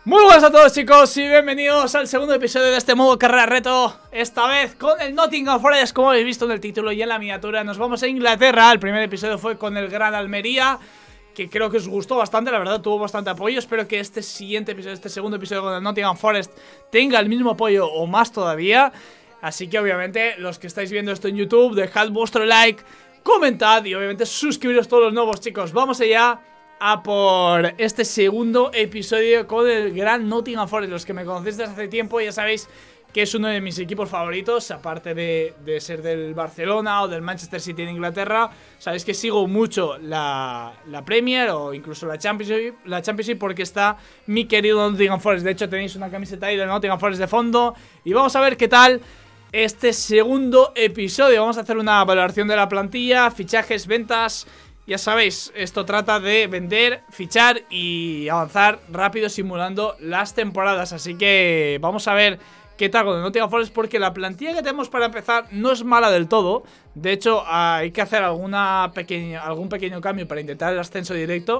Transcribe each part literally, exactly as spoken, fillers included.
Muy buenas a todos, chicos, y bienvenidos al segundo episodio de este modo carrera reto. Esta vez con el Nottingham Forest, como habéis visto en el título y en la miniatura. Nos vamos a Inglaterra. El primer episodio fue con el Gran Almería, que creo que os gustó bastante, la verdad, tuvo bastante apoyo. Espero que este siguiente episodio, este segundo episodio con el Nottingham Forest tenga el mismo apoyo o más todavía. Así que obviamente, los que estáis viendo esto en YouTube, dejad vuestro like, comentad y obviamente suscribiros todos los nuevos, chicos. Vamos allá a por este segundo episodio con el gran Nottingham Forest. Los que me conocéis desde hace tiempo ya sabéis que es uno de mis equipos favoritos, aparte de, de ser del Barcelona o del Manchester City en Inglaterra. Sabéis que sigo mucho la, la Premier o incluso la Championship, la Championship porque está mi querido Nottingham Forest. De hecho tenéis una camiseta ahí del Nottingham Forest de fondo. Y vamos a ver qué tal este segundo episodio. Vamos a hacer una valoración de la plantilla, fichajes, ventas. Ya sabéis, esto trata de vender, fichar y avanzar rápido simulando las temporadas. Así que vamos a ver qué tal con el Nottingham Forest, porque la plantilla que tenemos para empezar no es mala del todo. De hecho, hay que hacer alguna pequeña, algún pequeño cambio para intentar el ascenso directo.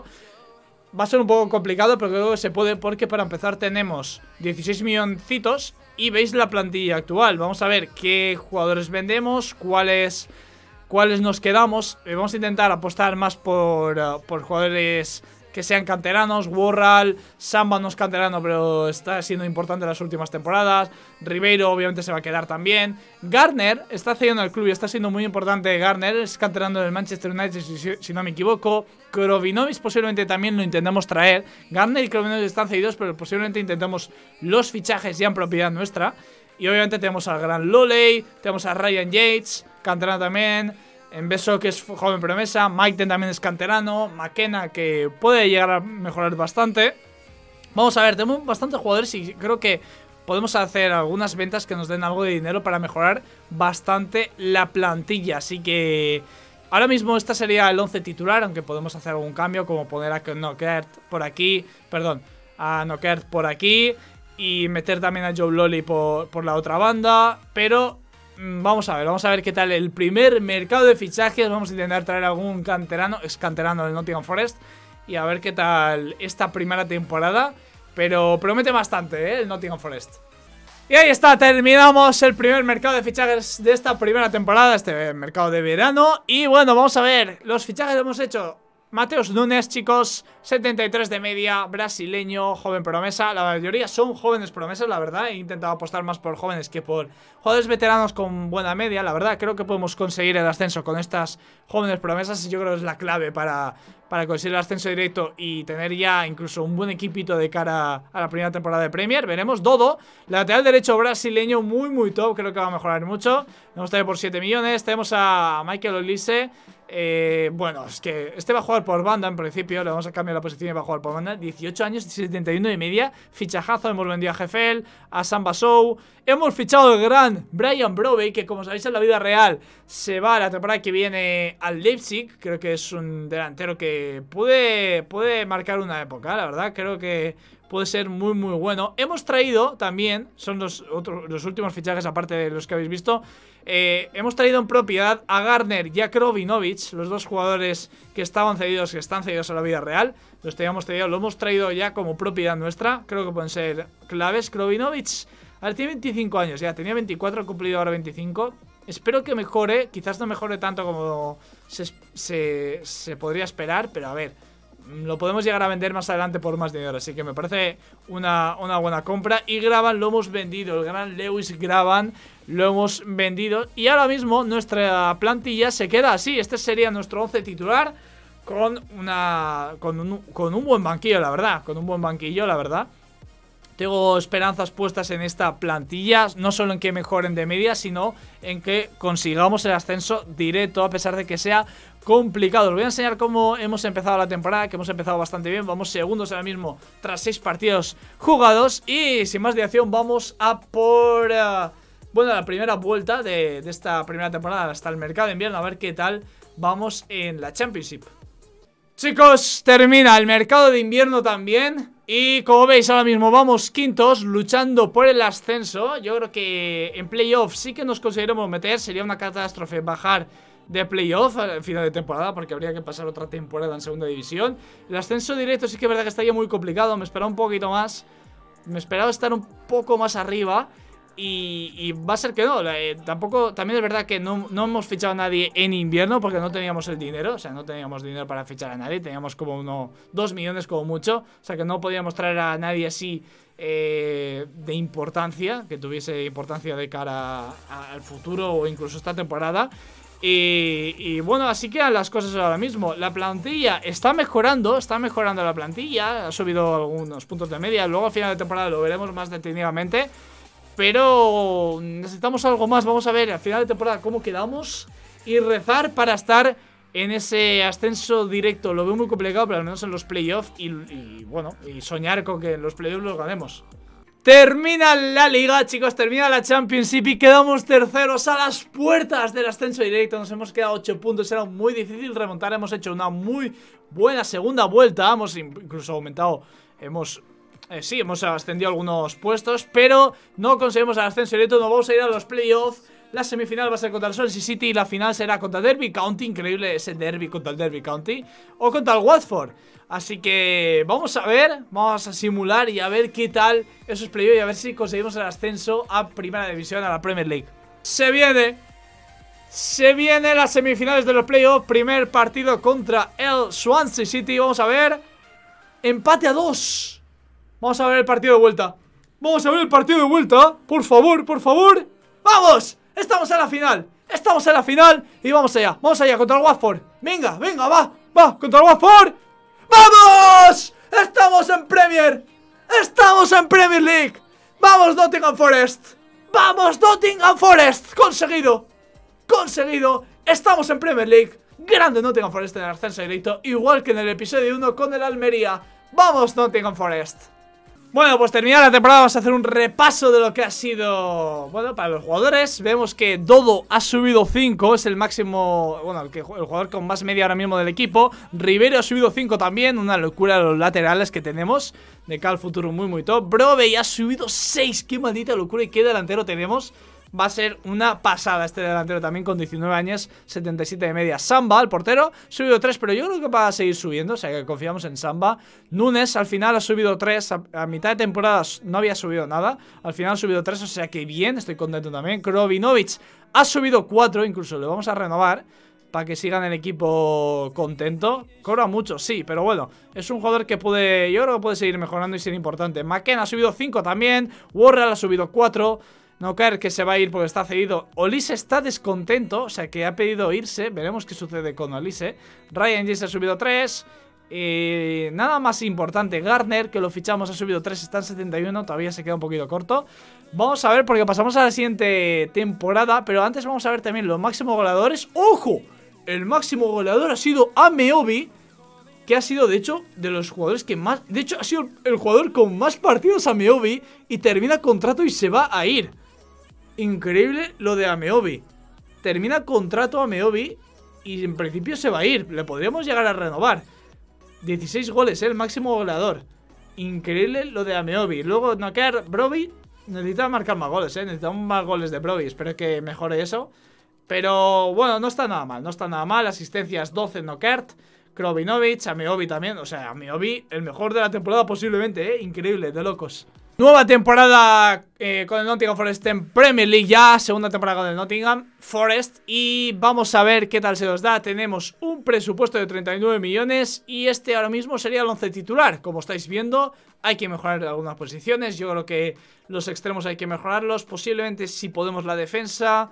Va a ser un poco complicado, pero creo que se puede, porque para empezar tenemos dieciséis milloncitos y veis la plantilla actual. Vamos a ver qué jugadores vendemos, cuáles... cuáles nos quedamos. eh, Vamos a intentar apostar más por, uh, por jugadores que sean canteranos. Worrall, Samba no es canterano, pero está siendo importante en las últimas temporadas. Ribeiro obviamente se va a quedar también. Garner está cediendo al club y está siendo muy importante. Garner es canterano del Manchester United, si, si no me equivoco. Krovinovic posiblemente también lo intentemos traer. Garner y Krovinovic están cedidos, pero posiblemente intentemos los fichajes ya en propiedad nuestra. Y obviamente tenemos al gran Loley, tenemos a Ryan Yates, canterano también. En Beso, que es joven promesa. Maiten también es canterano. McKenna, que puede llegar a mejorar bastante. Vamos a ver, tenemos bastantes jugadores y creo que podemos hacer algunas ventas que nos den algo de dinero para mejorar bastante la plantilla. Así que ahora mismo esta sería el once titular, aunque podemos hacer algún cambio, como poner a Knockaert por aquí. Perdón, a Knockaert por aquí. Y meter también a Joe Loley por, por la otra banda. Pero mmm, vamos a ver, vamos a ver qué tal el primer mercado de fichajes. Vamos a intentar traer algún canterano, es canterano del Nottingham Forest. Y a ver qué tal esta primera temporada. Pero promete bastante, ¿eh? El Nottingham Forest. Y ahí está, terminamos el primer mercado de fichajes de esta primera temporada, este mercado de verano. Y bueno, vamos a ver, los fichajes que hemos hecho. Mateus Nunes, chicos, setenta y tres de media, brasileño, joven promesa. La mayoría son jóvenes promesas, la verdad. He intentado apostar más por jóvenes que por jugadores veteranos con buena media. La verdad, creo que podemos conseguir el ascenso con estas jóvenes promesas. Y yo creo que es la clave para, para conseguir el ascenso directo y tener ya incluso un buen equipito de cara a la primera temporada de Premier. Veremos. Dodo, lateral derecho brasileño, muy muy top. Creo que va a mejorar mucho. Tenemos también por siete millones. Tenemos a Michael Olise. Eh, bueno, es que este va a jugar por banda en principio. Le vamos a cambiar la posición y va a jugar por banda. dieciocho años, setenta y uno de media. Fichajazo, hemos vendido a Gefel, a Samba Sow. Hemos fichado al gran Brian Brobey, que como sabéis en la vida real se va la temporada que viene al Leipzig. Creo que es un delantero que puede, puede marcar una época, la verdad. Creo que puede ser muy muy bueno. Hemos traído también, son los, otros, los últimos fichajes aparte de los que habéis visto. Eh, hemos traído en propiedad a Garner y a Krovinovic, los dos jugadores que estaban cedidos, que están cedidos a la vida real. Los teníamos cedido, lo hemos traído ya como propiedad nuestra. Creo que pueden ser claves. Krovinovic, a ver, tiene veinticinco años ya, tenía veinticuatro, ha cumplido ahora veinticinco. Espero que mejore, quizás no mejore tanto como se, se, se podría esperar, pero a ver, lo podemos llegar a vender más adelante por más dinero. Así que me parece una, una buena compra. Y Graban lo hemos vendido, el gran Lewis Graban lo hemos vendido. Y ahora mismo nuestra plantilla se queda así. Este sería nuestro once titular con, una, con, un, con un buen banquillo, la verdad. Con un buen banquillo, la verdad. Tengo esperanzas puestas en esta plantilla, no solo en que mejoren de media, sino en que consigamos el ascenso directo, a pesar de que sea complicado. Os voy a enseñar cómo hemos empezado la temporada, que hemos empezado bastante bien. Vamos segundos ahora mismo tras seis partidos jugados. Y sin más dilación vamos a por... Uh, bueno, la primera vuelta de, de esta primera temporada hasta el mercado de invierno. A ver qué tal vamos en la Championship. Chicos, termina el mercado de invierno también. Y como veis ahora mismo vamos quintos, luchando por el ascenso. Yo creo que en playoff sí que nos conseguiremos meter. Sería una catástrofe bajar de playoff al final de temporada, porque habría que pasar otra temporada en segunda división. El ascenso directo sí que es verdad que estaría muy complicado. Me esperaba un poquito más, Me esperaba estar un poco más arriba. Y, y va a ser que no, eh, tampoco, también es verdad que no, no hemos fichado a nadie en invierno porque no teníamos el dinero, o sea, no teníamos dinero para fichar a nadie, teníamos como uno, dos millones como mucho, o sea que no podíamos traer a nadie así eh, de importancia, que tuviese importancia de cara a, al futuro o incluso esta temporada. Y, y bueno, así quedan las cosas ahora mismo. La plantilla está mejorando, está mejorando la plantilla, ha subido algunos puntos de media, luego al final de temporada lo veremos más detenidamente. Pero necesitamos algo más. Vamos a ver al final de temporada cómo quedamos y rezar para estar en ese ascenso directo. Lo veo muy complicado, pero al menos en los playoffs. Y, y bueno, y soñar con que en los playoffs los ganemos. Termina la liga, chicos, termina la Championship y quedamos terceros a las puertas del ascenso directo. Nos hemos quedado ocho puntos, era muy difícil remontar. Hemos hecho una muy buena segunda vuelta. Hemos incluso aumentado, hemos... Eh, sí, hemos ascendido algunos puestos, pero no conseguimos el ascenso directo. Nos vamos a ir a los playoffs. La semifinal va a ser contra el Swansea City y la final será contra Derby County. Increíble ese derby contra el Derby County. O contra el Watford. Así que vamos a ver, vamos a simular y a ver qué tal esos playoffs y a ver si conseguimos el ascenso a Primera División, a la Premier League. Se viene, se viene las semifinales de los playoffs. Primer partido contra el Swansea City. Vamos a ver. Empate a dos. Vamos a ver el partido de vuelta. Vamos a ver el partido de vuelta. Por favor, por favor. ¡Vamos! Estamos en la final. Estamos en la final. Y vamos allá. Vamos allá contra el Watford. Venga, venga, va. Va, contra el Watford. ¡Vamos! Estamos en Premier. Estamos en Premier League. ¡Vamos, Nottingham Forest! ¡Vamos, Nottingham Forest! ¡Conseguido! ¡Conseguido! Estamos en Premier League. Grande Nottingham Forest en el ascenso directo. Igual que en el episodio uno con el Almería. ¡Vamos, Nottingham Forest! Bueno, pues terminada la temporada vamos a hacer un repaso de lo que ha sido, bueno, para los jugadores. Vemos que Dodo ha subido cinco, es el máximo, bueno, el, que, el jugador con más media ahora mismo del equipo. Rivero ha subido cinco también, una locura los laterales que tenemos. De cara al futuro muy muy top. Brovey ha subido seis, qué maldita locura. ¿Y qué delantero tenemos? Va a ser una pasada este delantero también con diecinueve años, setenta y siete de media. Samba, el portero, ha subido tres, pero yo creo que va a seguir subiendo, o sea que confiamos en Samba. Núñez al final ha subido tres, a, a mitad de temporada no había subido nada, al final ha subido tres, o sea que bien, estoy contento también. Krovinovic ha subido cuatro, incluso le vamos a renovar para que sigan el equipo contento. Cobra mucho, sí, pero bueno, es un jugador que puede, yo creo que puede seguir mejorando y ser importante. McKenna ha subido cinco también, Worrell ha subido cuatro. Nocker que se va a ir porque está cedido. Olise está descontento, o sea que ha pedido irse. Veremos qué sucede con Olise. Ryan Giggs ha subido tres. Y nada más importante, Gardner, que lo fichamos, ha subido tres, está en setenta y uno. Todavía se queda un poquito corto. Vamos a ver porque pasamos a la siguiente temporada. Pero antes vamos a ver también los máximos goleadores. ¡Ojo! El máximo goleador ha sido Ameobi, que ha sido de hecho de los jugadores que más... De hecho ha sido el jugador con más partidos, Ameobi. Y termina contrato y se va a ir. Increíble lo de Ameobi. Termina contrato Ameobi y en principio se va a ir. Le podríamos llegar a renovar. dieciséis goles, ¿eh? El máximo goleador. Increíble lo de Ameobi. Luego Nocker, Brovey necesita marcar más goles, ¿eh? Necesitamos más goles de Brovey. Espero que mejore eso. Pero bueno, no está nada mal. No está nada mal. Asistencias doce Nockert. Krovinovic, Ameobi también. O sea, Ameobi el mejor de la temporada posiblemente, ¿eh? Increíble, de locos. Nueva temporada eh, con el Nottingham Forest en Premier League ya. Segunda temporada con el Nottingham Forest. Y vamos a ver qué tal se nos da. Tenemos un presupuesto de treinta y nueve millones. Y este ahora mismo sería el once titular. Como estáis viendo, hay que mejorar algunas posiciones. Yo creo que los extremos hay que mejorarlos. Posiblemente si podemos la defensa.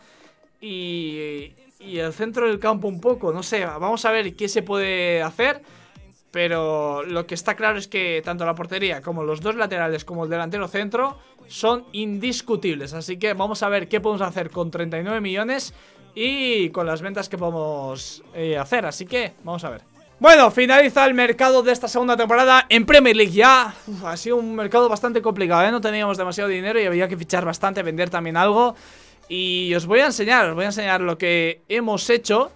Y, y el centro del campo un poco. No sé, vamos a ver qué se puede hacer. Pero lo que está claro es que tanto la portería como los dos laterales como el delantero centro son indiscutibles. Así que vamos a ver qué podemos hacer con treinta y nueve millones y con las ventas que podemos eh, hacer. Así que vamos a ver. Bueno, finaliza el mercado de esta segunda temporada en Premier League ya. Uf, ha sido un mercado bastante complicado, ¿eh? No teníamos demasiado dinero y había que fichar bastante, vender también algo. Y os voy a enseñar, os voy a enseñar lo que hemos hecho.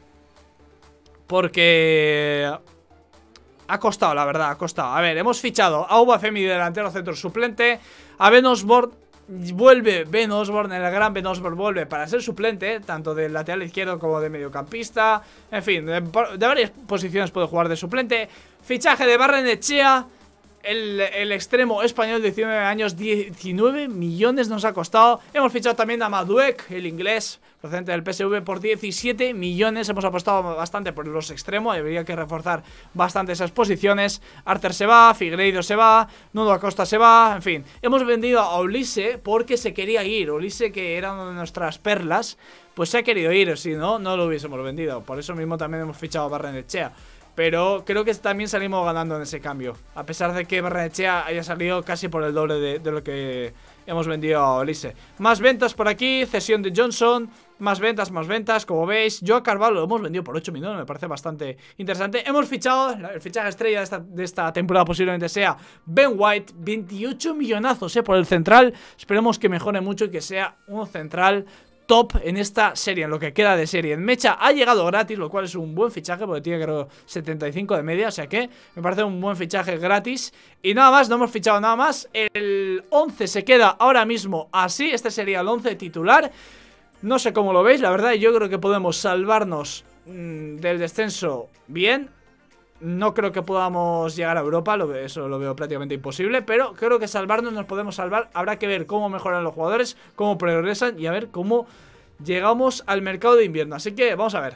Porque... ha costado, la verdad, ha costado. A ver, hemos fichado a Ubafemi, delantero centro suplente. A Ben Osborne, vuelve Ben Osborne, el gran Ben Osborne vuelve para ser suplente, tanto del lateral izquierdo como de mediocampista. En fin, de, de varias posiciones puede jugar de suplente. Fichaje de Barrenechea. el, el extremo español de diecinueve años, diecinueve millones nos ha costado. Hemos fichado también a Maduek, el inglés, procedente del P S V, por diecisiete millones. Hemos apostado bastante por los extremos, habría que reforzar bastante esas posiciones. Arthur se va, Figueiredo se va, Nuno Acosta se va, en fin. Hemos vendido a Olise porque se quería ir. Olise, que era una de nuestras perlas, pues se ha querido ir, si no, no lo hubiésemos vendido. Por eso mismo también hemos fichado a Barrenechea. Pero creo que también salimos ganando en ese cambio, a pesar de que Barrenechea haya salido casi por el doble de, de lo que hemos vendido a Olise. Más ventas por aquí, cesión de Johnson, más ventas, más ventas, como veis. Yo a Carvalho lo hemos vendido por ocho millones, me parece bastante interesante. Hemos fichado, el fichaje estrella de esta, de esta temporada posiblemente sea Ben White, veintiocho millonazos eh, por el central. Esperemos que mejore mucho y que sea un central top en esta serie, en lo que queda de serie. En Mecha ha llegado gratis, lo cual es un buen fichaje porque tiene creo setenta y cinco de media, o sea que me parece un buen fichaje gratis. Y nada más, no hemos fichado nada más. El once se queda ahora mismo así, este sería el once titular. No sé cómo lo veis, la verdad yo creo que podemos salvarnos mmm, del descenso bien. No creo que podamos llegar a Europa, lo, eso lo veo prácticamente imposible, pero creo que salvarnos nos podemos salvar. Habrá que ver cómo mejoran los jugadores, cómo progresan y a ver cómo llegamos al mercado de invierno. Así que vamos a ver.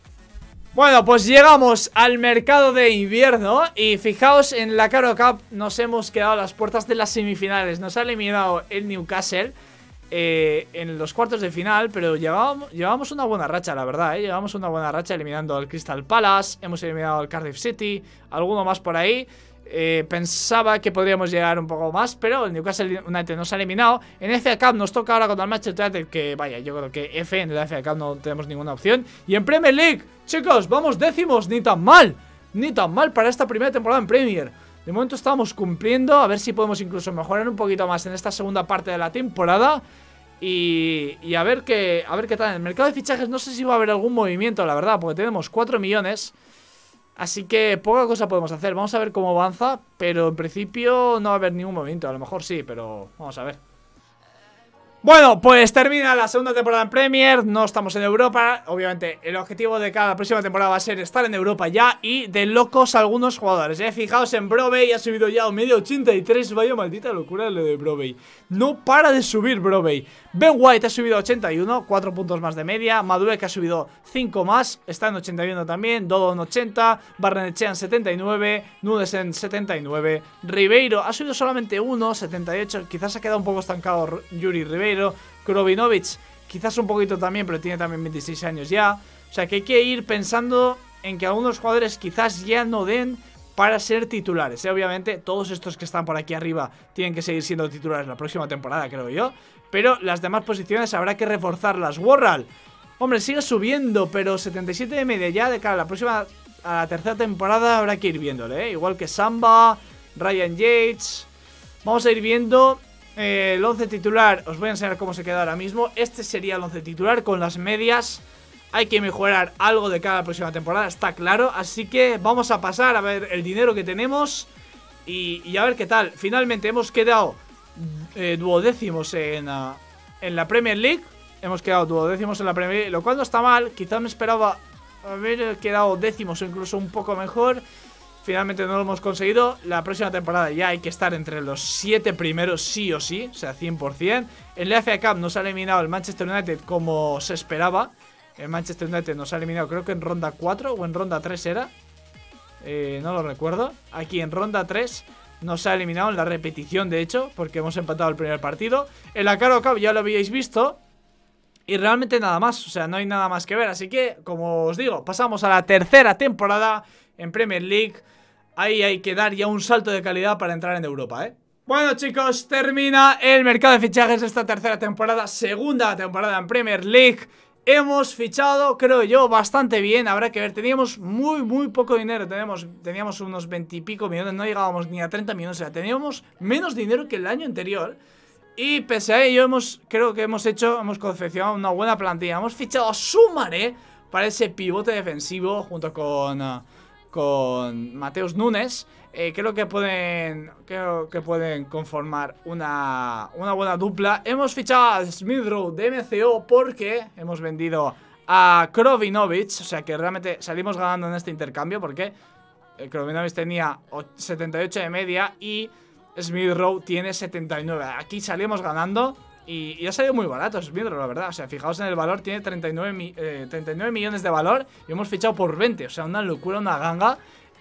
Bueno, pues llegamos al mercado de invierno y fijaos, en la Carabao Cup nos hemos quedado a las puertas de las semifinales. Nos ha eliminado el Newcastle Eh, en los cuartos de final, pero llevábamos, llevábamos una buena racha, la verdad, ¿eh? Llevábamos una buena racha eliminando al Crystal Palace, hemos eliminado al Cardiff City, alguno más por ahí. eh, Pensaba que podríamos llegar un poco más, pero el Newcastle United nos ha eliminado. En F A Cup nos toca ahora contra el Manchester United, que vaya, yo creo que F en la F A Cup no tenemos ninguna opción. Y en Premier League, chicos, vamos décimos, ni tan mal, ni tan mal para esta primera temporada en Premier. De momento estamos cumpliendo, a ver si podemos incluso mejorar un poquito más en esta segunda parte de la temporada. Y, y a ver qué a ver qué tal. En el mercado de fichajes no sé si va a haber algún movimiento, la verdad, porque tenemos cuatro millones. Así que poca cosa podemos hacer. Vamos a ver cómo avanza, pero en principio no va a haber ningún movimiento. A lo mejor sí, pero vamos a ver. Bueno, pues termina la segunda temporada en Premier, no estamos en Europa. Obviamente el objetivo de cada próxima temporada va a ser estar en Europa ya. Y de locos algunos jugadores, ¿eh? Fijaos en Brobbey, ha subido ya a medio ochenta y tres. Vaya maldita locura lo de Brobbey. No para de subir Brobbey. Ben White ha subido a ochenta y uno, cuatro puntos más de media. Maduek ha subido cinco más, está en ochenta y uno también. Dodo en ochenta, Barrenechea en setenta y nueve, Nunes en setenta y nueve. Ribeiro ha subido solamente uno, setenta y ocho. Quizás se ha quedado un poco estancado Yuri Ribeiro. Krovinovic quizás un poquito también, pero tiene también veintiséis años ya. O sea que hay que ir pensando en que algunos jugadores quizás ya no den para ser titulares, ¿eh? Obviamente todos estos que están por aquí arriba tienen que seguir siendo titulares la próxima temporada, creo yo. Pero las demás posiciones habrá que reforzarlas. Worral, hombre, sigue subiendo, pero setenta y siete de media ya de cara a la próxima, a la tercera temporada habrá que ir viéndole, ¿eh? Igual que Samba, Ryan Yates. Vamos a ir viendo eh, el once titular. Os voy a enseñar cómo se queda ahora mismo. Este sería el once titular con las medias. Hay que mejorar algo de cara a la próxima temporada, está claro. Así que vamos a pasar a ver el dinero que tenemos y, y a ver qué tal. Finalmente hemos quedado eh, duodécimos en, uh, en la Premier League. Hemos quedado duodécimos en la Premier League, lo cual no está mal. Quizás me esperaba haber quedado décimos o incluso un poco mejor. Finalmente no lo hemos conseguido. La próxima temporada ya hay que estar entre los siete primeros sí o sí, o sea, cien por cien. En la F A Cup nos ha eliminado el Manchester United como se esperaba. El Manchester United nos ha eliminado, creo que en ronda cuatro o en ronda tres era. Eh, no lo recuerdo. Aquí en ronda tres nos ha eliminado en la repetición, de hecho, porque hemos empatado el primer partido. En la Carabao Cup ya lo habíais visto. Y realmente nada más, o sea, no hay nada más que ver. Así que, como os digo, pasamos a la tercera temporada en Premier League. Ahí hay que dar ya un salto de calidad para entrar en Europa, ¿eh? Bueno, chicos, termina el mercado de fichajes de esta tercera temporada. Segunda temporada en Premier League. Hemos fichado, creo yo, bastante bien. Habrá que ver, teníamos muy, muy poco dinero. Teníamos, teníamos unos veintipico millones, no llegábamos ni a treinta millones. O sea, teníamos menos dinero que el año anterior. Y pese a ello, hemos, creo que hemos hecho, hemos confeccionado una buena plantilla. Hemos fichado a Soumaré para ese pivote defensivo junto con, uh, con Mateus Nunes. Eh, creo que pueden creo que pueden conformar una, una buena dupla. Hemos fichado a Smith Rowe de M C O porque hemos vendido a Krovinovic. O sea que realmente salimos ganando en este intercambio porque El Cronomenavis tenía setenta y ocho de media y Smith Rowe tiene setenta y nueve. Aquí salimos ganando y, y ha salido muy barato Smith Rowe, la verdad. O sea, fijaos en el valor, tiene treinta y nueve, eh, treinta y nueve millones de valor y hemos fichado por veinte. O sea, una locura, una ganga.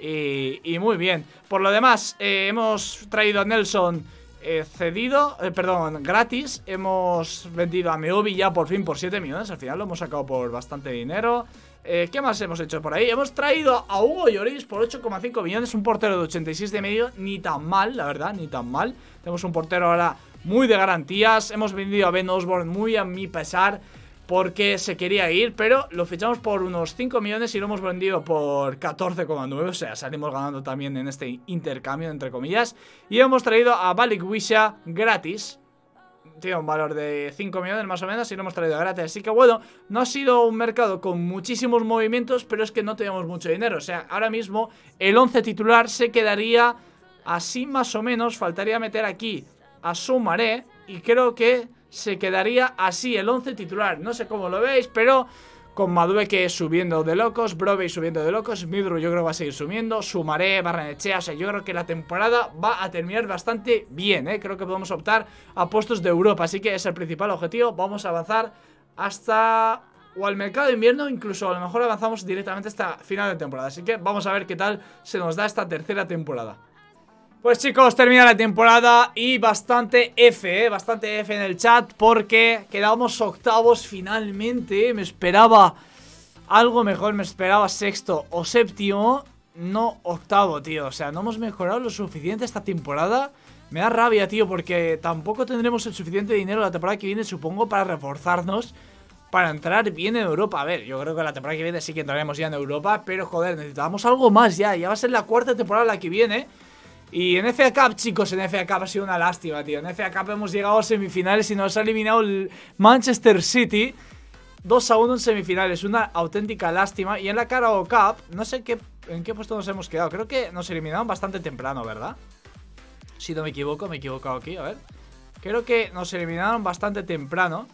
Y, y muy bien. Por lo demás, eh, hemos traído a Nelson eh, cedido, eh, perdón, gratis. Hemos vendido a Meobi ya por fin por siete millones. Al final lo hemos sacado por bastante dinero. Eh, ¿Qué más hemos hecho por ahí? Hemos traído a Hugo Lloris por ocho coma cinco millones. Un portero de ochenta y seis de medio. Ni tan mal, la verdad, ni tan mal. Tenemos un portero ahora muy de garantías. Hemos vendido a Ben Osborne muy a mi pesar, porque se quería ir, pero lo fichamos por unos cinco millones y lo hemos vendido por catorce coma nueve. O sea, salimos ganando también en este intercambio, entre comillas. Y hemos traído a Balikwisha gratis. Tiene un valor de cinco millones más o menos y lo hemos traído gratis. Así que bueno, no ha sido un mercado con muchísimos movimientos, pero es que no teníamos mucho dinero. O sea, ahora mismo el once titular se quedaría así más o menos. Faltaría meter aquí a Soumaré y creo que se quedaría así el once titular. No sé cómo lo veis, pero con Madueke subiendo de locos, Brobbey subiendo de locos, Smith-Rowe yo creo que va a seguir subiendo, Soumaré, Barrenechea. O sea, yo creo que la temporada va a terminar bastante bien, ¿eh? Creo que podemos optar a puestos de Europa, así que es el principal objetivo. Vamos a avanzar hasta o al mercado de invierno, incluso a lo mejor avanzamos directamente hasta final de temporada. Así que vamos a ver qué tal se nos da esta tercera temporada. Pues chicos, termina la temporada y bastante F, ¿eh? Bastante F en el chat porque quedamos octavos finalmente. Me esperaba algo mejor, me esperaba sexto o séptimo, no octavo, tío. O sea, no hemos mejorado lo suficiente esta temporada. Me da rabia, tío, porque tampoco tendremos el suficiente dinero la temporada que viene, supongo, para reforzarnos, para entrar bien en Europa. A ver, yo creo que la temporada que viene sí que entraremos ya en Europa, pero joder, necesitamos algo más ya. Ya va a ser la cuarta temporada la que viene. Y en F A Cup, chicos, en F A Cup ha sido una lástima, tío. En F A Cup hemos llegado a semifinales y nos ha eliminado el Manchester City dos a uno en semifinales, una auténtica lástima. Y en la Carabao Cup, no sé qué, en qué puesto nos hemos quedado. Creo que nos eliminaron bastante temprano, ¿verdad? Si no me equivoco, me he equivocado aquí, a ver. Creo que nos eliminaron bastante temprano.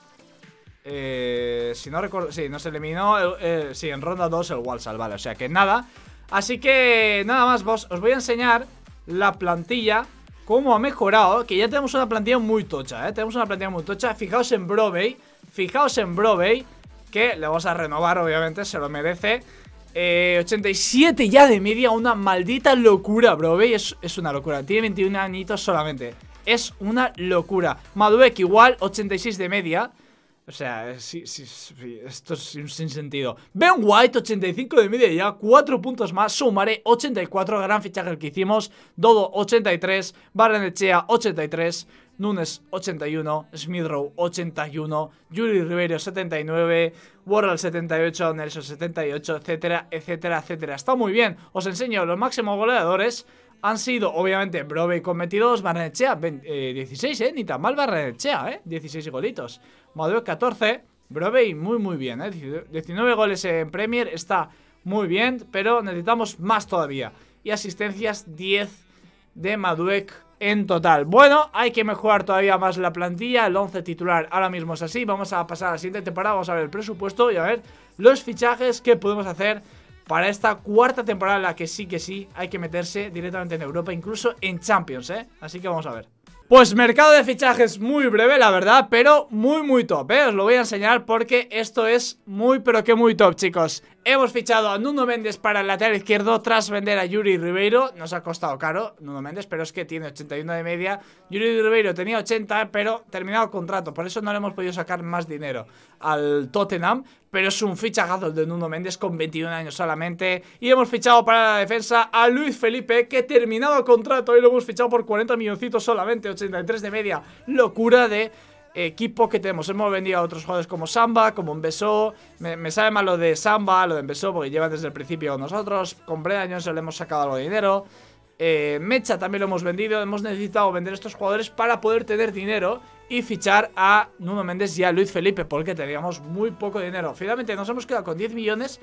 Eh, si no recuerdo, sí, nos eliminó, el, eh, sí, en ronda dos el Walsall, vale, o sea que nada. Así que nada más, vos, os voy a enseñar la plantilla, cómo ha mejorado. Que ya tenemos una plantilla muy tocha, ¿eh? Tenemos una plantilla muy tocha. Fijaos en Brobbey. Fijaos en Brobbey, que le vamos a renovar, obviamente, se lo merece. eh, ochenta y siete ya de media, una maldita locura. Brobbey es, es una locura. Tiene veintiún añitos solamente. Es una locura. Madueke igual, ochenta y seis de media. O sea, sí, sí, sí, esto es un sinsentido. Ben White, ochenta y cinco de media ya, cuatro puntos más. Soumaré, ochenta y cuatro, gran fichaje el que hicimos. Dodo, ochenta y tres. Barrenechea, ochenta y tres. Nunes, ochenta y uno. Smith-Rowe, ochenta y uno. Yuri Ribeiro, setenta y nueve. Worrell, setenta y ocho. Nelson, setenta y ocho, etcétera, etcétera, etcétera. Está muy bien. Os enseño los máximos goleadores. Han sido, obviamente, Brobbey con veintidós, Barrenechea eh, dieciséis, eh, ni tan mal Barrenechea, eh, dieciséis golitos. Madueke catorce, Brobbey muy muy bien, eh, diecinueve goles en Premier, está muy bien, pero necesitamos más todavía. Y asistencias diez de Madueke en total. Bueno, hay que mejorar todavía más la plantilla, el once titular ahora mismo es así. Vamos a pasar a la siguiente temporada, vamos a ver el presupuesto y a ver los fichajes que podemos hacer para esta cuarta temporada en la que sí que sí hay que meterse directamente en Europa, incluso en Champions, ¿eh? Así que vamos a ver. Pues mercado de fichajes muy breve, la verdad, pero muy muy top, ¿eh? Os lo voy a enseñar porque esto es muy pero que muy top, chicos. Hemos fichado a Nuno Mendes para el lateral izquierdo tras vender a Yuri Ribeiro. Nos ha costado caro Nuno Mendes, pero es que tiene ochenta y uno de media. Yuri Ribeiro tenía ochenta, pero terminado el contrato. Por eso no le hemos podido sacar más dinero al Tottenham. Pero es un fichajazo el de Nuno Mendes con veintiún años solamente. Y hemos fichado para la defensa a Luis Felipe, que terminado el contrato y lo hemos fichado por cuarenta milloncitos solamente, ochenta y tres de media. Locura de equipo que tenemos. Hemos vendido a otros jugadores como Samba, como Mbesó. Me, me sabe mal lo de Samba, lo de Mbesó, porque llevan desde el principio con nosotros. Con Brennan Johnson le hemos sacado algo de dinero. Eh, Mecha también lo hemos vendido. Hemos necesitado vender estos jugadores para poder tener dinero y fichar a Nuno Mendes y a Luis Felipe, porque teníamos muy poco dinero. Finalmente nos hemos quedado con diez millones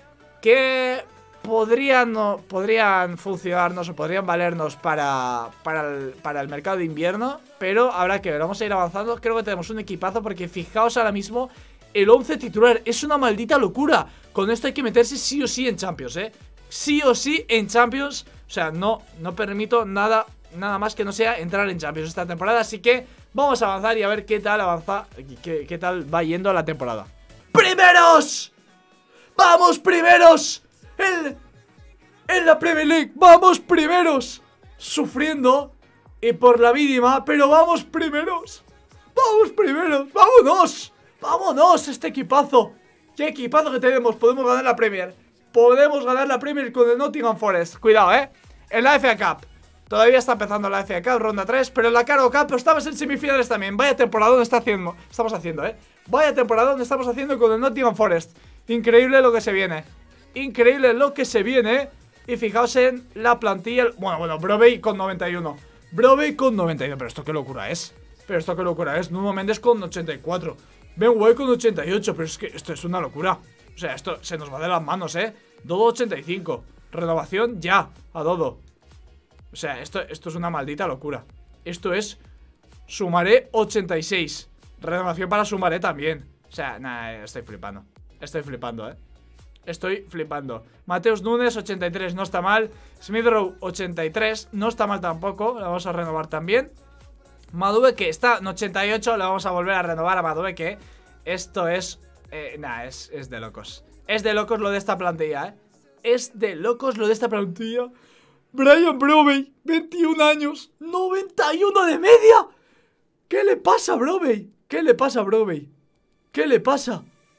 que podrían, no, podrían funcionarnos o podrían valernos para, para, el, para el mercado de invierno, pero habrá que ver, vamos a ir avanzando. Creo que tenemos un equipazo porque fijaos ahora mismo el once titular, es una maldita locura. Con esto hay que meterse sí o sí en Champions, ¿eh? sí o sí en Champions. O sea, no, no permito nada, nada más que no sea entrar en Champions esta temporada. Así que vamos a avanzar y a ver qué tal avanza, qué, qué tal va yendo la temporada. ¡Primeros! ¡Vamos primeros! En, en la Premier League, ¡vamos primeros! Sufriendo y por la mínima, pero vamos primeros. ¡Vamos primeros! ¡Vámonos! ¡Vámonos! Este equipazo. ¡Qué equipazo que tenemos! Podemos ganar la Premier. Podemos ganar la Premier con el Nottingham Forest. Cuidado, eh. En la F A Cup. Todavía está empezando la F A Cup, ronda tres. Pero en la Carabao Cup estamos en semifinales también. Vaya temporada donde está haciendo, estamos haciendo, eh. Vaya temporada donde estamos haciendo con el Nottingham Forest. Increíble lo que se viene. Increíble lo que se viene. Y fijaos en la plantilla. Bueno, bueno, Brobbey con noventa y uno. Brobbey con noventa y uno. Pero esto qué locura es. Pero esto qué locura es. Nuno Méndez con ochenta y cuatro. Ben White con ochenta y ocho. Pero es que esto es una locura. O sea, esto se nos va de las manos, eh. Dodo ochenta y cinco. Renovación ya a Dodo. O sea, esto, esto es una maldita locura. Esto es Sumaré ochenta y seis. Renovación para Sumaré también. O sea, nada, estoy flipando. Estoy flipando, eh. Estoy flipando. Mateus Nunes ochenta y tres, no está mal. Smith Rowe ochenta y tres, no está mal tampoco. La vamos a renovar también. Madueke está en ochenta y ocho. La vamos a volver a renovar a Madueke. Esto es... Eh, nada, es, es de locos. Es de locos lo de esta plantilla, eh. Es de locos lo de esta plantilla. Brian Brobbey, veintiún años, noventa y uno de media. ¿Qué le pasa a Brobbey? ¿Qué le pasa a Brobbey? ¿Qué le pasa?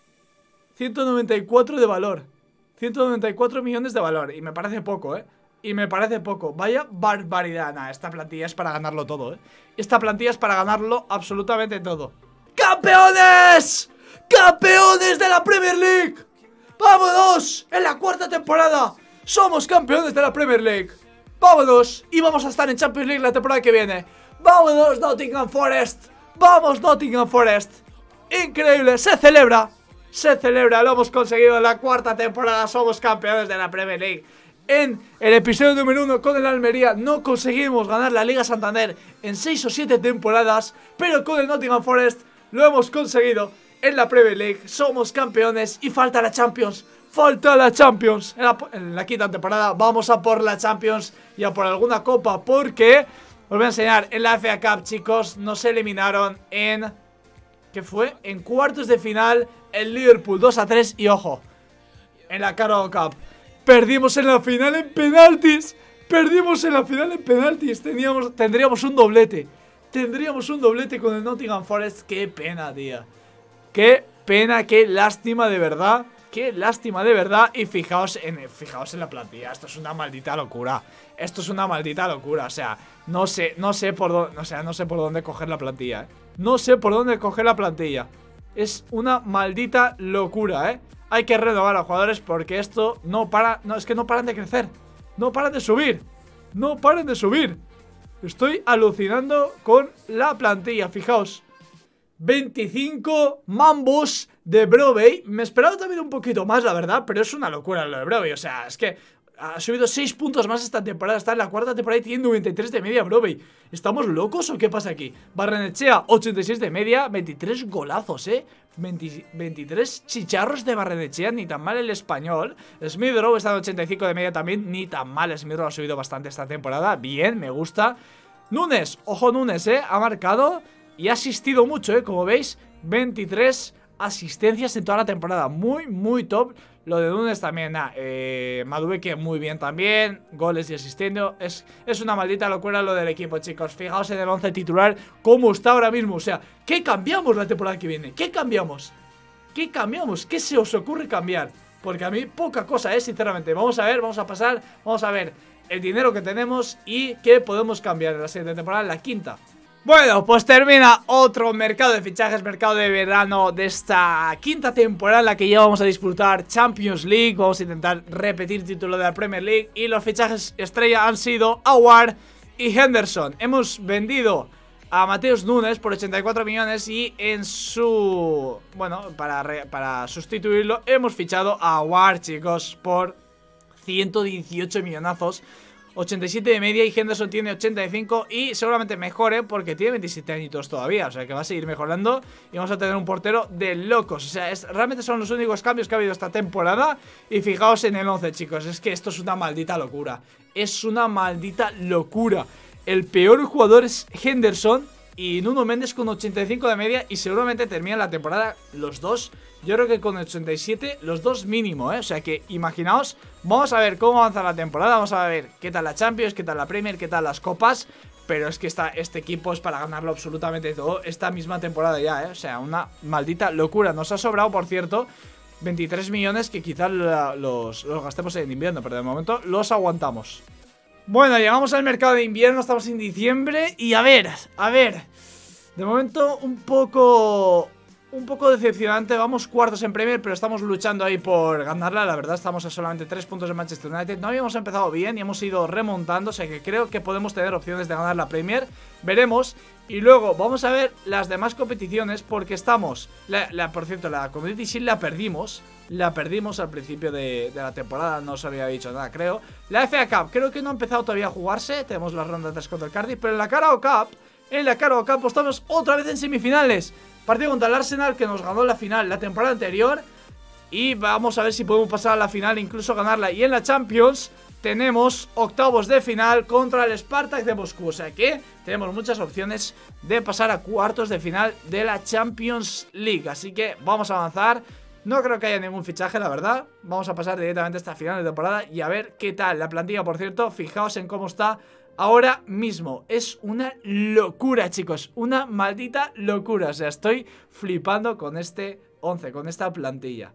ciento noventa y cuatro de valor. ciento noventa y cuatro millones de valor. Y me parece poco, eh. Y me parece poco. Vaya barbaridad. Nah, esta plantilla es para ganarlo todo, eh. Esta plantilla es para ganarlo absolutamente todo. ¡Campeones! ¡Campeones de la Premier League! ¡Vámonos! En la cuarta temporada somos campeones de la Premier League. ¡Vámonos! Y vamos a estar en Champions League la temporada que viene. ¡Vámonos, Nottingham Forest! ¡Vamos, Nottingham Forest! ¡Increíble! ¡Se celebra! Se celebra, lo hemos conseguido en la cuarta temporada. Somos campeones de la Premier League. En el episodio número uno con el Almería no conseguimos ganar la Liga Santander en seis o siete temporadas, pero con el Nottingham Forest lo hemos conseguido en la Premier League. Somos campeones y falta la Champions. Falta la Champions. En la, en la quinta temporada vamos a por la Champions y a por alguna copa, porque os voy a enseñar en la F A Cup, chicos. Nos eliminaron en... ¿qué fue? En cuartos de final el Liverpool dos a tres. Y ojo, en la Carabao Cup perdimos en la final en penaltis. Perdimos en la final en penaltis. Teníamos, tendríamos un doblete. Tendríamos un doblete con el Nottingham Forest. Qué pena, tío. Qué pena, qué lástima de verdad. Qué lástima de verdad. Y fijaos en, fijaos en la plantilla. Esto es una maldita locura. Esto es una maldita locura. O sea, no sé, no sé por dónde, o sea, no sé por dónde coger la plantilla, ¿eh? No sé por dónde coger la plantilla. Es una maldita locura, ¿eh? Hay que renovar a jugadores porque esto no para... No, es que no paran de crecer. No paran de subir. No paran de subir. Estoy alucinando con la plantilla. Fijaos. veinticinco mambos de Brobbey. Me esperaba también un poquito más, la verdad, pero es una locura lo de Brobbey. O sea, es que ha subido seis puntos más esta temporada. Está en la cuarta temporada y tiene noventa y tres de media Brobbey. ¿Estamos locos o qué pasa aquí? Barrenechea, ochenta y seis de media, veintitrés golazos, eh veinte, veintitrés chicharros de Barrenechea. Ni tan mal el español. Smith Rowe está en ochenta y cinco de media también. Ni tan mal, Smith Rowe ha subido bastante esta temporada. Bien, me gusta. Nunes, ojo Nunes, eh ha marcado y ha asistido mucho, eh como veis, veintitrés asistencias en toda la temporada. Muy, muy top. Lo de Nunes también, nah, eh, Madueke muy bien también. Goles y asistiendo. Es, es una maldita locura lo del equipo, chicos. Fijaos en el once titular, cómo está ahora mismo. O sea, ¿qué cambiamos la temporada que viene? ¿Qué cambiamos? ¿Qué cambiamos? ¿Qué se os ocurre cambiar? Porque a mí poca cosa, eh, sinceramente. Vamos a ver, vamos a pasar, vamos a ver el dinero que tenemos y qué podemos cambiar en la siguiente temporada, en la quinta. Bueno, pues termina otro mercado de fichajes, mercado de verano de esta quinta temporada en la que ya vamos a disputar Champions League. Vamos a intentar repetir título de la Premier League y los fichajes estrella han sido Aouar y Henderson. Hemos vendido a Mateus Nunes por ochenta y cuatro millones y en su... bueno, para, re, para sustituirlo hemos fichado a Aouar, chicos, por ciento dieciocho millonazos. ochenta y siete de media y Henderson tiene ochenta y cinco y seguramente mejore porque tiene veintisiete añitos todavía, o sea que va a seguir mejorando y vamos a tener un portero de locos. O sea, es, realmente son los únicos cambios que ha habido esta temporada y fijaos en el once, chicos, es que esto es una maldita locura, es una maldita locura. El peor jugador es Henderson y Nuno Méndez con ochenta y cinco de media y seguramente terminan la temporada los dos. Yo creo que con ochenta y siete, los dos mínimo, ¿eh? O sea que imaginaos, vamos a ver cómo avanza la temporada, vamos a ver qué tal la Champions, qué tal la Premier, qué tal las copas. Pero es que esta, este equipo es para ganarlo absolutamente todo esta misma temporada ya, ¿eh? O sea, una maldita locura. Nos ha sobrado, por cierto, veintitrés millones que quizás los, los gastemos en invierno, pero de momento los aguantamos. Bueno, llegamos al mercado de invierno, estamos en diciembre y a ver, a ver, de momento un poco, un poco decepcionante, vamos cuartos en Premier, pero estamos luchando ahí por ganarla, la verdad estamos a solamente tres puntos de Manchester United, no habíamos empezado bien y hemos ido remontando, o sea que creo que podemos tener opciones de ganar la Premier, veremos. Y luego vamos a ver las demás competiciones porque estamos, la, la, por cierto, la Community Shield la perdimos, la perdimos al principio de, de la temporada, no os había dicho nada, creo. La F A Cup, creo que no ha empezado todavía a jugarse, tenemos la ronda tres contra el Cardiff, pero en la Carabao Cup, en la Carabao Cup estamos otra vez en semifinales. Partido contra el Arsenal que nos ganó la final la temporada anterior y vamos a ver si podemos pasar a la final, incluso ganarla. Y en la Champions tenemos octavos de final contra el Spartak de Moscú, o sea que tenemos muchas opciones de pasar a cuartos de final de la Champions League, así que vamos a avanzar. No creo que haya ningún fichaje, la verdad. Vamos a pasar directamente hasta final de temporada y a ver qué tal. La plantilla, por cierto, fijaos en cómo está ahora mismo. Es una locura, chicos, una maldita locura, o sea, estoy flipando con este once, con esta plantilla.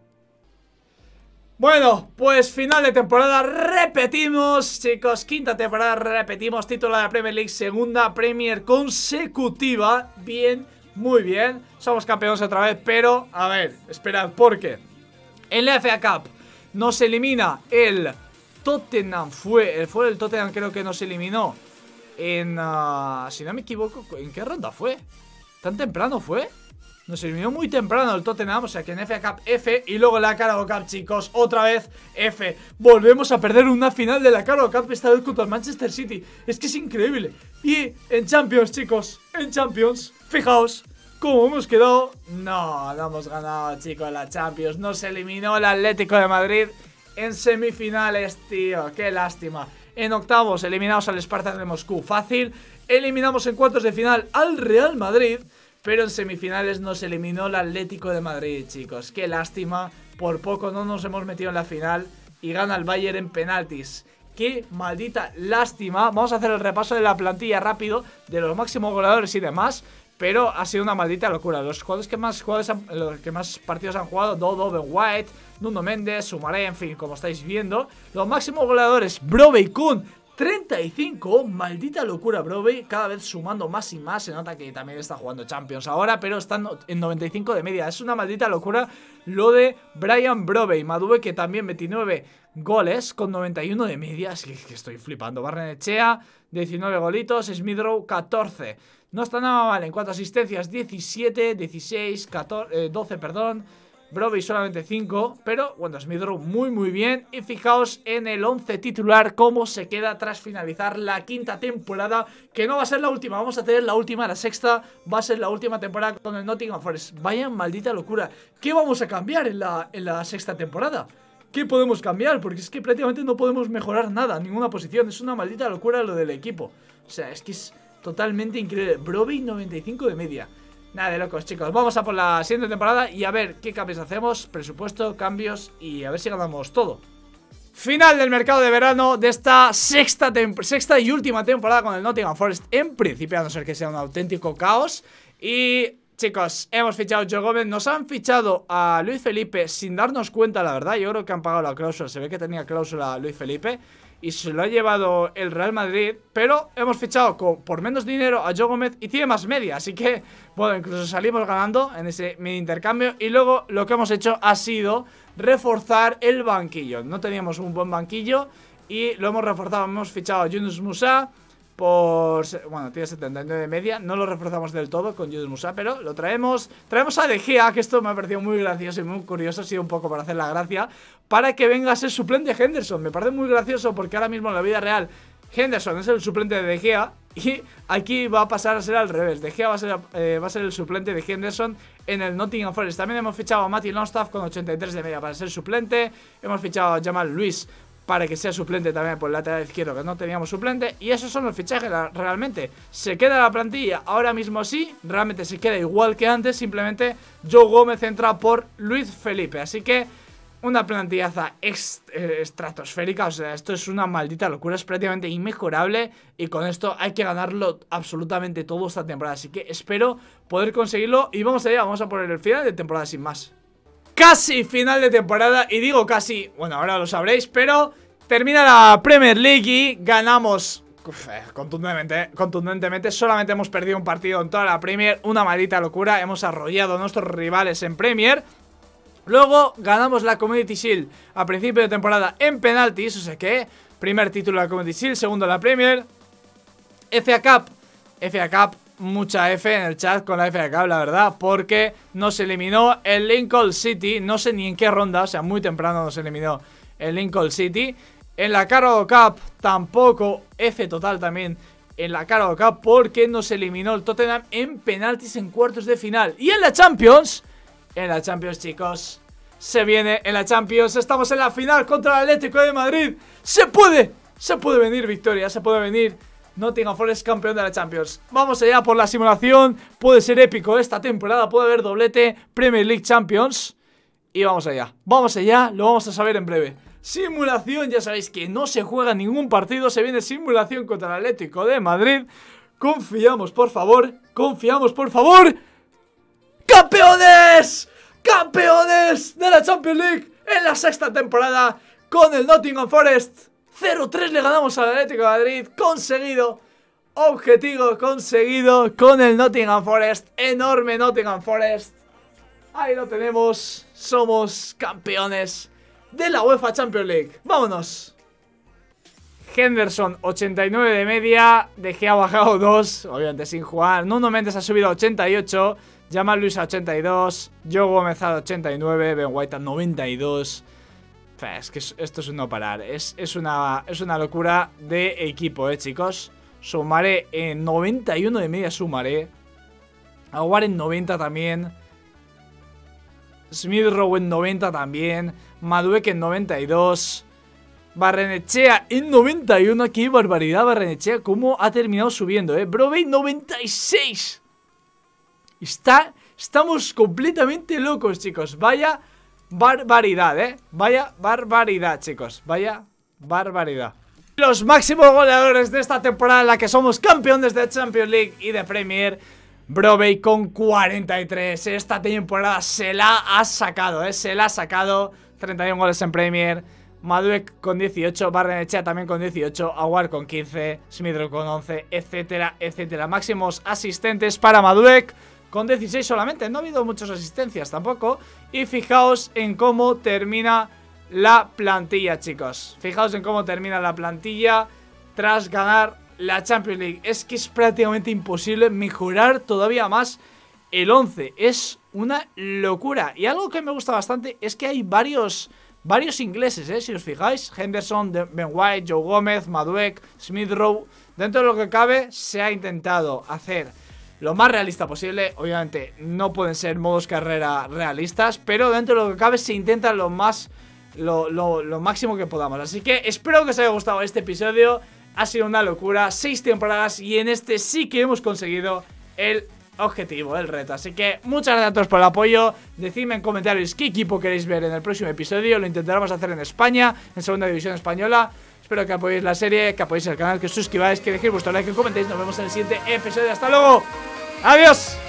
Bueno, pues final de temporada, repetimos, chicos, quinta temporada, repetimos, título de la Premier League, segunda Premier consecutiva, bien, muy bien, somos campeones otra vez, pero, a ver, esperad, porque en la F A Cup nos elimina el Tottenham, fue, fue el Tottenham creo que nos eliminó en, uh, si no me equivoco, ¿en qué ronda fue? ¿Tan temprano fue? Nos eliminó muy temprano el Tottenham, o sea que en F A Cup F y luego en la Carabao Cup, chicos, otra vez F. Volvemos a perder una final de la Carabao Cup, esta vez contra el Manchester City. Es que es increíble. Y en Champions, chicos, en Champions, fijaos cómo hemos quedado. No, no hemos ganado, chicos, la Champions. Nos eliminó el Atlético de Madrid en semifinales, tío, qué lástima. En octavos eliminados al Spartak de Moscú, fácil. Eliminamos en cuartos de final al Real Madrid. Pero en semifinales nos eliminó el Atlético de Madrid, chicos. Qué lástima, por poco no nos hemos metido en la final y gana el Bayern en penaltis. Qué maldita lástima. Vamos a hacer el repaso de la plantilla rápido, de los máximos goleadores y demás. Pero ha sido una maldita locura. Los jugadores que más, jugadores han, los que más partidos han jugado: Dodo, Ben White, Nuno Méndez, Soumaré, en fin, como estáis viendo. Los máximos goleadores: Brobbey con treinta y cinco, maldita locura Brobbey, cada vez sumando más y más. Se nota que también está jugando Champions ahora, pero están en noventa y cinco de media. Es una maldita locura lo de Brian Brobbey. Madueke que también veintinueve goles con noventa y uno de media. Así que estoy flipando. Barrenechea, diecinueve golitos. Smith-Rowe, catorce. No está nada mal. En cuanto a asistencias, diecisiete, dieciséis, catorce, eh, doce, perdón. Brobbey solamente cinco, pero bueno, Smith-Rowe muy muy bien. Y fijaos en el once titular cómo se queda tras finalizar la quinta temporada, que no va a ser la última, vamos a tener la última, la sexta va a ser la última temporada con el Nottingham Forest. Vaya maldita locura. ¿Qué vamos a cambiar en la, en la sexta temporada? ¿Qué podemos cambiar? Porque es que prácticamente no podemos mejorar nada, ninguna posición. Es una maldita locura lo del equipo. O sea, es que es totalmente increíble. Brobbey noventa y cinco de media. Nada de locos, chicos. Vamos a por la siguiente temporada y a ver qué cambios hacemos, presupuesto, cambios y a ver si ganamos todo. Final del mercado de verano de esta sexta, sexta y última temporada con el Nottingham Forest. En principio, a no ser que sea un auténtico caos. Y chicos, hemos fichado a Joe Gómez. Nos han fichado a Luis Felipe sin darnos cuenta, la verdad. Yo creo que han pagado la cláusula. Se ve que tenía cláusula Luis Felipe y se lo ha llevado el Real Madrid. Pero hemos fichado con, por menos dinero a Joe Gómez y tiene más media. Así que, bueno, incluso salimos ganando en ese mini intercambio. Y luego lo que hemos hecho ha sido reforzar el banquillo. No teníamos un buen banquillo y lo hemos reforzado. Hemos fichado a Yunus Musa por... bueno, tiene setenta y nueve de media. No lo reforzamos del todo con Yunus Musa, pero lo traemos. Traemos a De Gea, que esto me ha parecido muy gracioso y muy curioso. Ha sido un poco para hacer la gracia, para que venga a ser suplente Henderson. Me parece muy gracioso porque ahora mismo en la vida real Henderson es el suplente de De Gea. Y aquí va a pasar a ser al revés. De Gea va a ser, eh, va a ser el suplente de Henderson en el Nottingham Forest. También hemos fichado a Matty Longstaff con ochenta y tres de media para ser suplente. Hemos fichado a Jamal Lewis para que sea suplente también por el lateral izquierdo, que no teníamos suplente. Y esos son los fichajes realmente. ¿Se queda la plantilla? Ahora mismo sí. Realmente se queda igual que antes. Simplemente Joe Gómez entra por Luis Felipe. Así que una plantillaza est eh, estratosférica. O sea, esto es una maldita locura. Es prácticamente inmejorable. Y con esto hay que ganarlo absolutamente todo esta temporada. Así que espero poder conseguirlo. Y vamos allá, vamos a poner el final de temporada sin más. Casi final de temporada. Y digo casi, bueno, ahora lo sabréis. Pero termina la Premier League y ganamos uf, eh, contundentemente, contundentemente. Solamente hemos perdido un partido en toda la Premier. Una maldita locura. Hemos arrollado a nuestros rivales en Premier. Luego ganamos la Community Shield a principio de temporada en penaltis, o sea que primer título de la Community Shield, segundo de la Premier. F A Cup, F A Cup, mucha F en el chat con la F A Cup, la verdad, porque nos eliminó el Lincoln City, no sé ni en qué ronda, o sea, muy temprano nos eliminó el Lincoln City. En la Carabao Cup tampoco, F total también en la Carabao Cup porque nos eliminó el Tottenham en penaltis en cuartos de final. Y en la Champions... En la Champions, chicos, se viene en la Champions. Estamos en la final contra el Atlético de Madrid. ¡Se puede! Se puede venir victoria, se puede venir Nottingham Forest campeón de la Champions. Vamos allá por la simulación. Puede ser épico esta temporada, puede haber doblete Premier League Champions. Y vamos allá, vamos allá, lo vamos a saber en breve. Simulación, ya sabéis que no se juega ningún partido. Se viene simulación contra el Atlético de Madrid. Confiamos, por favor, confiamos, por favor. ¡Campeones! ¡Campeones de la Champions League! En la sexta temporada con el Nottingham Forest. cero tres le ganamos al Atlético de Madrid. Conseguido. Objetivo conseguido con el Nottingham Forest. Enorme Nottingham Forest. Ahí lo tenemos. Somos campeones de la UEFA Champions League. Vámonos. Henderson, ochenta y nueve de media. De Gea ha bajado dos. Obviamente sin jugar. Nuno Mendes ha subido a ochenta y ocho. Jamal Lewis a ochenta y dos, Joe Gómez a ochenta y nueve, Ben White a noventa y dos. Es que esto es un no parar. Es, es, una, es una locura de equipo, eh, chicos. Sumaré en noventa y uno de media, sumaré. Aguar en noventa también. Smith Rowe en noventa también. Madueke en noventa y dos. Barrenechea en noventa y uno. Qué barbaridad, Barrenechea. Cómo ha terminado subiendo, eh. Brobbey noventa y seis. Está, estamos completamente locos, chicos. Vaya barbaridad, eh. Vaya barbaridad, chicos. Vaya barbaridad. Los máximos goleadores de esta temporada en la que somos campeones de Champions League y de Premier. Brobbey con cuarenta y tres. Esta temporada se la ha sacado, eh. Se la ha sacado. treinta y uno goles en Premier. Madueke con dieciocho, Barrenechea también con dieciocho, Aguar con quince, Smith Rowe con once, etcétera, etcétera. Máximos asistentes para Madueke con dieciséis solamente, no ha habido muchas asistencias tampoco. Y fijaos en cómo termina la plantilla, chicos. Fijaos en cómo termina la plantilla tras ganar la Champions League. Es que es prácticamente imposible mejorar todavía más el once. Es una locura. Y algo que me gusta bastante es que hay varios, varios ingleses, ¿eh? Si os fijáis, Henderson, Ben White, Joe Gómez, Madueke, Smith Rowe. Dentro de lo que cabe se ha intentado hacer lo más realista posible. Obviamente no pueden ser modos carrera realistas, pero dentro de lo que cabe se intenta lo más lo, lo, lo máximo que podamos. Así que espero que os haya gustado este episodio. Ha sido una locura, seis temporadas y en este sí que hemos conseguido el objetivo, el reto. Así que muchas gracias a todos por el apoyo. Decidme en comentarios qué equipo queréis ver en el próximo episodio. Lo intentaremos hacer en España, en segunda división española. Espero que apoyéis la serie, que apoyéis el canal, que os suscribáis, que dejéis vuestro like, que comentéis. Nos vemos en el siguiente episodio. ¡Hasta luego! ¡Adiós!